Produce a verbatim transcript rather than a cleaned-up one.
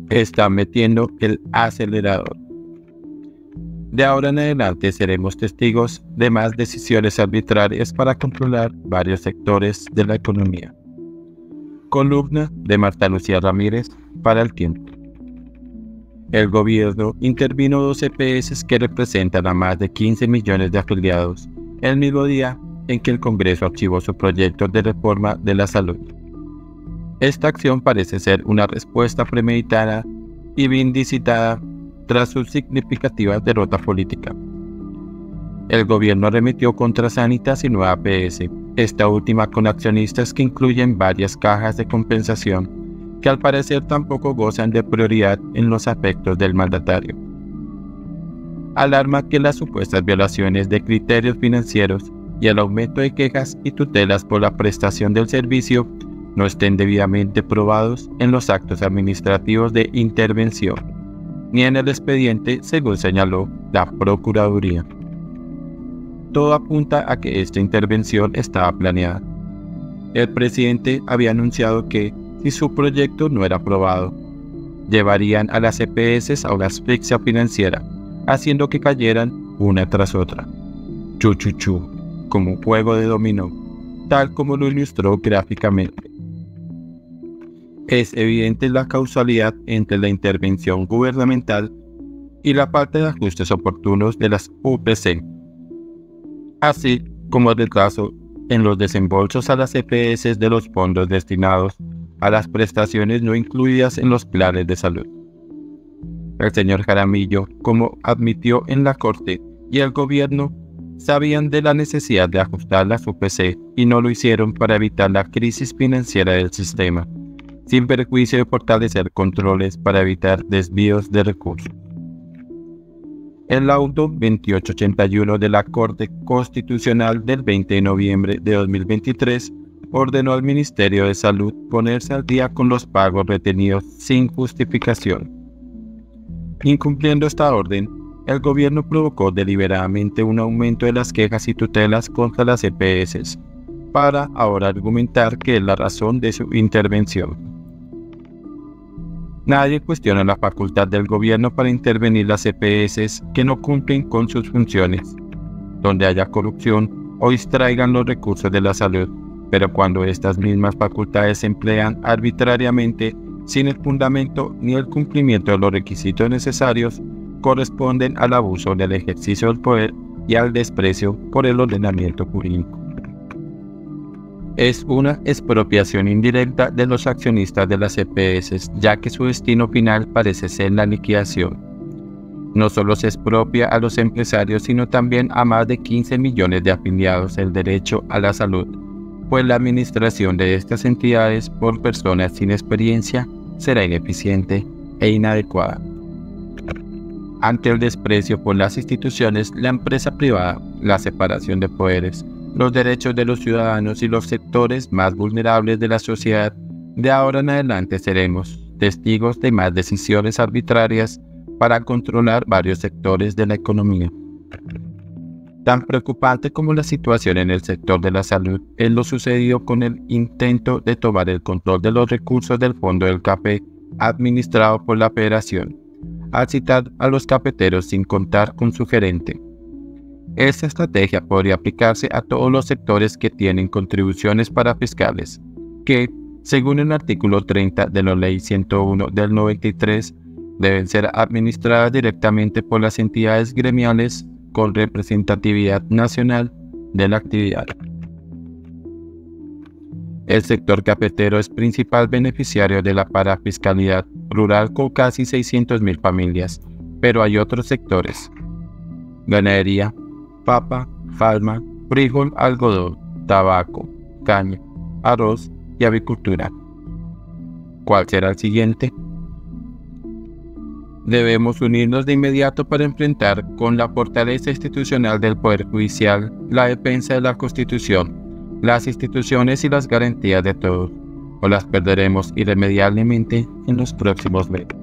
está metiendo el acelerador. De ahora en adelante seremos testigos de más decisiones arbitrarias para controlar varios sectores de la economía. Columna de Marta Lucía Ramírez para El Tiempo. El gobierno intervino dos E P S que representan a más de quince millones de afiliados el mismo día en que el Congreso archivó su proyecto de reforma de la salud. Esta acción parece ser una respuesta premeditada y bien visitada tras su significativa derrota política. El gobierno arremetió contra Sanitas y Nueva P S, esta última con accionistas que incluyen varias cajas de compensación, que al parecer tampoco gozan de prioridad en los afectos del mandatario. Alarma que las supuestas violaciones de criterios financieros y el aumento de quejas y tutelas por la prestación del servicio no estén debidamente probados en los actos administrativos de intervención, ni en el expediente, según señaló la Procuraduría. Todo apunta a que esta intervención estaba planeada. El presidente había anunciado que, si su proyecto no era aprobado, llevarían a las E P S a una asfixia financiera, haciendo que cayeran una tras otra, chu chu chu, como un juego de dominó, tal como lo ilustró gráficamente. Es evidente la causalidad entre la intervención gubernamental y la falta de ajustes oportunos de las U P C, así como el retraso en los desembolsos a las E P S de los fondos destinados a las prestaciones no incluidas en los planes de salud. El señor Jaramillo, como admitió en la Corte, y el gobierno sabían de la necesidad de ajustar las U P C y no lo hicieron para evitar la crisis financiera del sistema, sin perjuicio de fortalecer controles para evitar desvíos de recursos. El laudo veintiocho ochenta y uno de la Corte Constitucional del veinte de noviembre de dos mil veintitrés ordenó al Ministerio de Salud ponerse al día con los pagos retenidos sin justificación. Incumpliendo esta orden, el gobierno provocó deliberadamente un aumento de las quejas y tutelas contra las E P S, para ahora argumentar que es la razón de su intervención. Nadie cuestiona la facultad del gobierno para intervenir las E P S que no cumplen con sus funciones, donde haya corrupción o distraigan los recursos de la salud, pero cuando estas mismas facultades se emplean arbitrariamente, sin el fundamento ni el cumplimiento de los requisitos necesarios, corresponden al abuso del ejercicio del poder y al desprecio por el ordenamiento jurídico. Es una expropiación indirecta de los accionistas de las E P S, ya que su destino final parece ser la liquidación. No solo se expropia a los empresarios, sino también a más de quince millones de afiliados el derecho a la salud, pues la administración de estas entidades por personas sin experiencia será ineficiente e inadecuada. Ante el desprecio por las instituciones, la empresa privada, la separación de poderes, los derechos de los ciudadanos y los sectores más vulnerables de la sociedad, de ahora en adelante seremos testigos de más decisiones arbitrarias para controlar varios sectores de la economía. Tan preocupante como la situación en el sector de la salud es lo sucedido con el intento de tomar el control de los recursos del Fondo del Café administrado por la Federación, al citar a los cafeteros sin contar con su gerente. Esta estrategia podría aplicarse a todos los sectores que tienen contribuciones parafiscales, que, según el artículo treinta de la Ley ciento uno del noventa y tres, deben ser administradas directamente por las entidades gremiales con representatividad nacional de la actividad. El sector cafetero es principal beneficiario de la parafiscalidad rural con casi seiscientas mil familias, pero hay otros sectores: ganadería, papa, palma, frijol, algodón, tabaco, caña, arroz y avicultura. ¿Cuál será el siguiente? Debemos unirnos de inmediato para enfrentar con la fortaleza institucional del Poder Judicial la defensa de la Constitución, las instituciones y las garantías de todos, o las perderemos irremediablemente en los próximos meses.